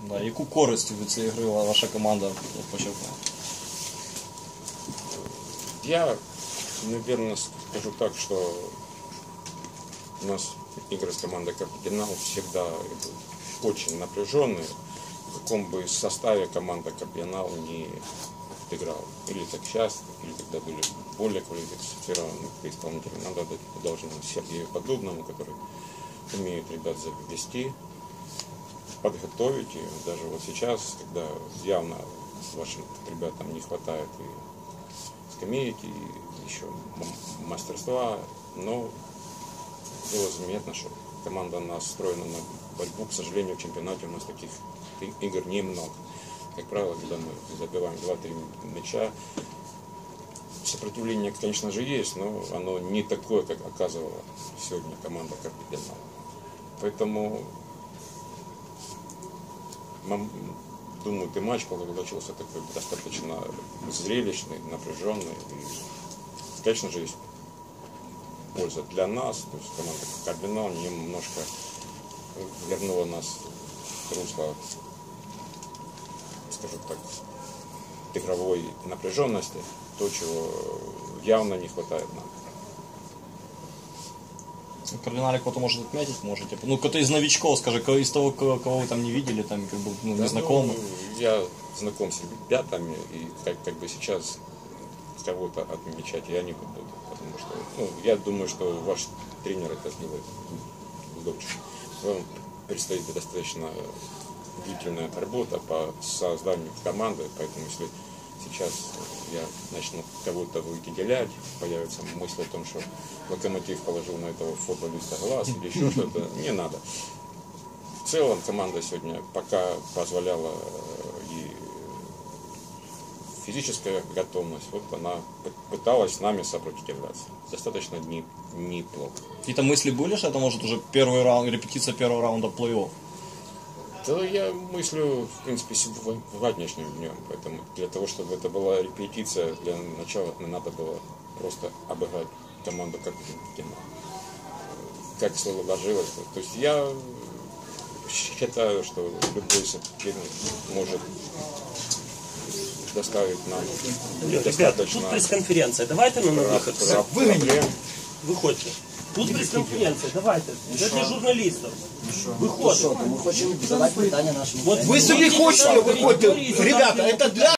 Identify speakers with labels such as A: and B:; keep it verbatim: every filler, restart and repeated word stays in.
A: Да, яку користь від цієї гри ваша команда почерпне?
B: Я, наверное, скажу так, что у нас игры с командой «Кардинал» всегда очень напряженные. В каком бы составе команда «Кардинал» не играла. Или так сейчас, или когда были более квалифицированные исполнители. Надо дать должное Сергею Поддубному, который умеет ребят завести, подготовить. И даже вот сейчас, когда явно вашим ребятам не хватает и скамейки, и еще мастерства, но было заметно, что команда настроена на борьбу. К сожалению, в чемпионате у нас таких игр немного. Как правило, когда мы забиваем два-три мяча, сопротивление, конечно же, есть, но оно не такое, как оказывала сегодня команда «Кардинал». Поэтому, думаю, и матч получился такой достаточно зрелищный, напряженный. И, конечно же, есть польза для нас. То есть команда «Кардинал» немножко вернула нас в русло, скажем так, игровой напряженности, то, чего явно не хватает нам.
A: В «Кардинале» кого-то может отметить, можете? Ну, кто-то из новичков, скажи, из того, кого, кого вы там не видели, там, как бы, ну,
B: да,
A: незнакомых.
B: Ну, я знаком с ребятами, и как, как бы сейчас кого-то отмечать я не буду, потому что, ну, я думаю, что ваш тренер это сделает лучше. Вам предстоит достаточно длительная работа по созданию команды, поэтому если сейчас я начну кого-то выделять, появится мысль о том, что Локомотив положил на этого футболиста глаз или еще что-то, не надо. В целом команда сегодня пока позволяла и физическая готовность, вот она пыталась с нами сопротивляться. Достаточно не, неплохо.
A: Какие-то мысли были, что это может уже первый раунд, репетиция первого раунда плей-офф?
B: Да я мыслю, в принципе, сегодняшним днем, поэтому для того, чтобы это была репетиция, для начала надо было просто обыграть команду как «Кардинал». Как слово ложилось. То есть я считаю, что любой соперник может доставить нам
C: Ребята, тут пресс-конференция, давайте на выход.
B: Выгоним.
C: Выходите. Тут пресс-конференция, давайте. Це для журналістів. Виходимо.
D: Ми хочемо задати питання нашим.
C: Вот
D: ви собі хочете, виходьте. Ребята, це для